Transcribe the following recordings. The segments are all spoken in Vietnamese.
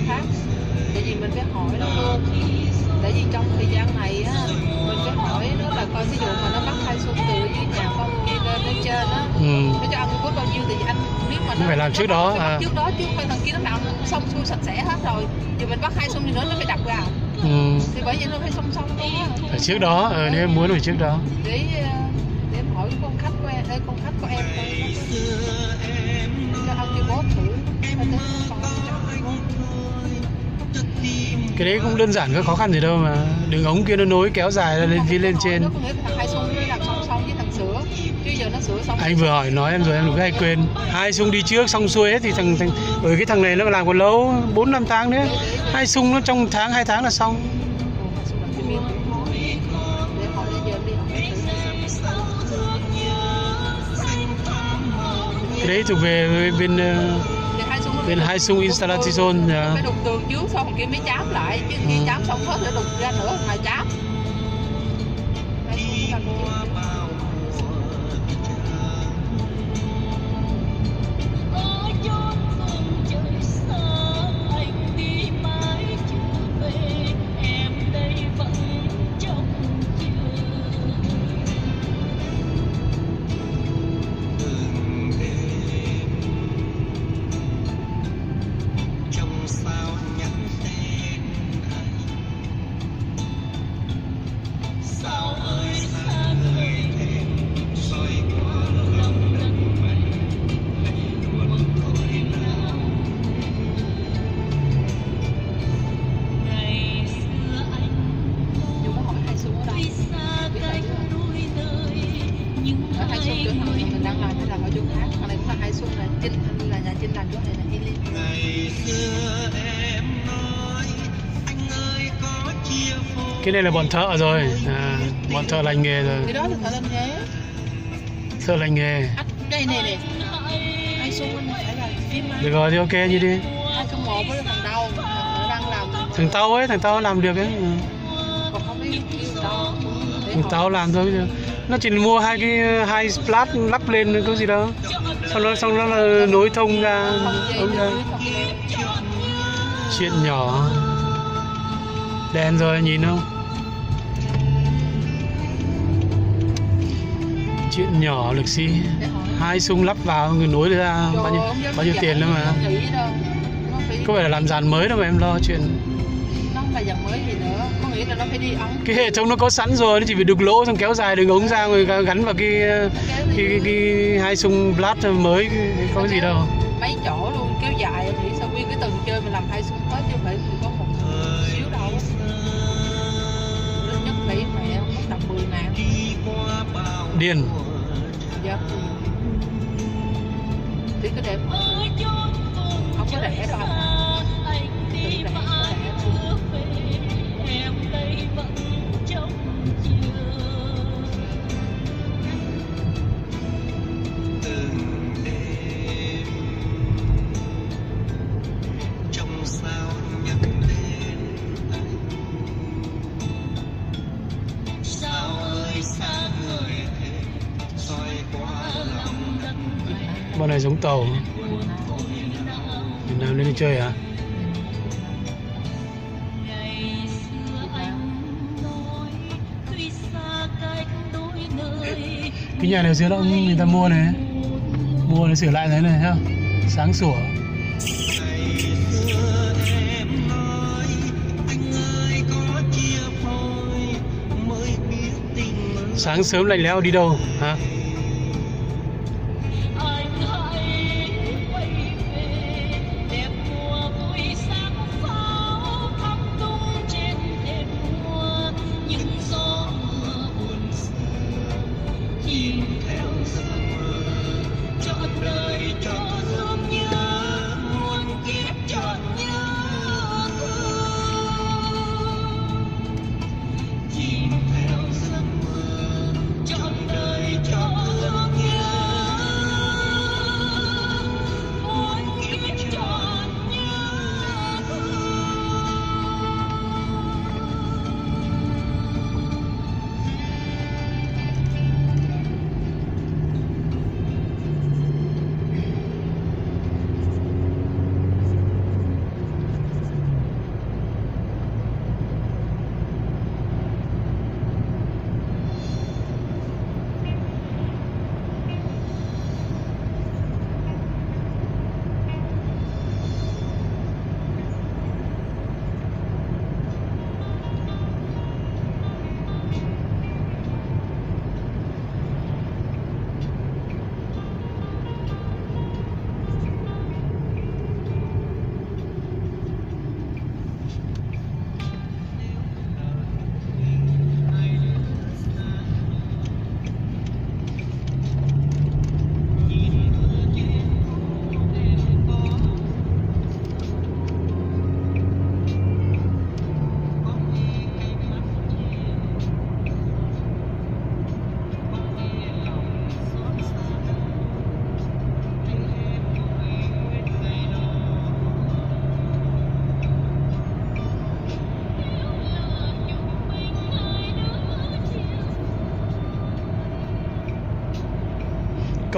khác. Tại vì mình phải hỏi nó luôn. Tại vì trong thời gian này á, mình phải hỏi nó là coi ví dụ mà nó bắt Hai Xuân từ dưới nhà con kia lên trên á, nó cho ăn với bao nhiêu thì anh nếu mà nó phải làm trước đó trước đó chứ không thằng kia nó làm xong xuôi sạch sẽ hết rồi. Giờ mình bắt Hai Xuân thì nữa nó phải đặt ra. Thì bởi vậy nó phải song song luôn á. Phải trước đó, nếu em muốn phải trước đó. Để em hỏi con khách của em, con khách của em cho ăn cho bố thử. Cái đấy cũng đơn giản, có khó khăn gì đâu mà. Đường ống kia nó nối kéo dài ra lên phía lên trên. Nó có nghĩa là thằng Hai Xuân nó làm song song với thằng Sữa. Chứ giờ nó sửa xong. Anh vừa hỏi nói em rồi, em đừng có hay quên. Hai Xuân đi trước xong xuôi hết thì bởi cái thằng này nó làm còn lâu, 4-5 tháng nữa. Hai Xuân nó trong tháng 2 tháng là xong. Cái đấy thuộc về bên Hai Xuân Installation. Phải đục tường trước xong kia mới chám lại, chứ khi chám xong hết nữa đục ra nữa mà chám. Hai Xuân chỗ thằng mình đang làm hay là ở chỗ khác? Thằng này cũng là Hai Xuân này, là nhà Trinh làm chỗ này là Ili. Cái này là bọn thợ rồi, bọn thợ lành nghề rồi. Cái đó là thợ lành nghề. Thợ lành nghề. Đây này, Hai Xuân anh phải là phim. Được rồi thì ok như đi. 201 với thằng Đâu, thằng đang làm. Thằng Tàu làm được ấy. Còn không biết Tàu. Thằng Tàu làm thôi. Nó chỉ mua hai splat lắp lên có gì đâu. Xong nó là nối thông ra ống ra. Chuyện nhỏ. Đèn rồi nhìn không? Chuyện nhỏ lực sĩ. Hai Xuân lắp vào người nối ra bao nhiêu tiền đâu mà. Có phải là làm dàn mới đâu mà em lo chuyện. Nó không phải dàn mới gì nữa, có nghĩa là nó phải đi ống. Cái hệ thống nó có sẵn rồi, nó chỉ phải đục lỗ xong kéo dài đường ống ra rồi gắn vào cái Hai Xuân blast mới, có cái gì đâu. Mấy chỗ luôn kéo dài thì sao nguyên cái tầng chơi mình làm Hai Xuân hết chứ không phải có một xíu đâu. Lớn nhất tỷ mẹ mất tầm 10 ngàn. Điền. Dạ. Tí cái đẹp không có rẻ đâu anh. Đừng rẻ, có rẻ đâu. Bọn này giống tàu. Việt Nam lên đi chơi hả? Cái nhà này xưa đó người ta mua này sửa lại thế này thấy không? Sáng sủa. Sáng sớm lạnh lẽo đi đâu hả?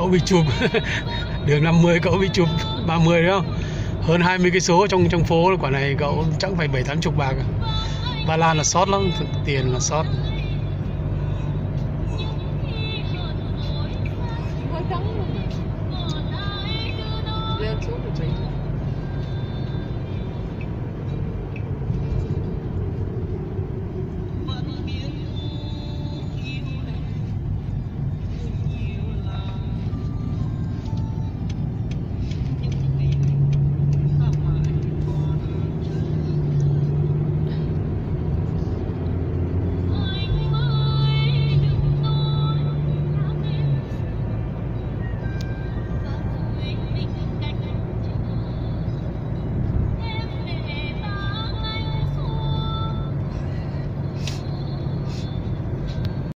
cậu bị chụp. Đường 50 cậu bị chụp 30 đúng không? Hơn 20 cây số trong phố, quả này cậu chắc phải 7-80 bạc. Ba Lan là sót lắm, tiền là sót. Mới trắng luôn. Lên xuống rồi chị.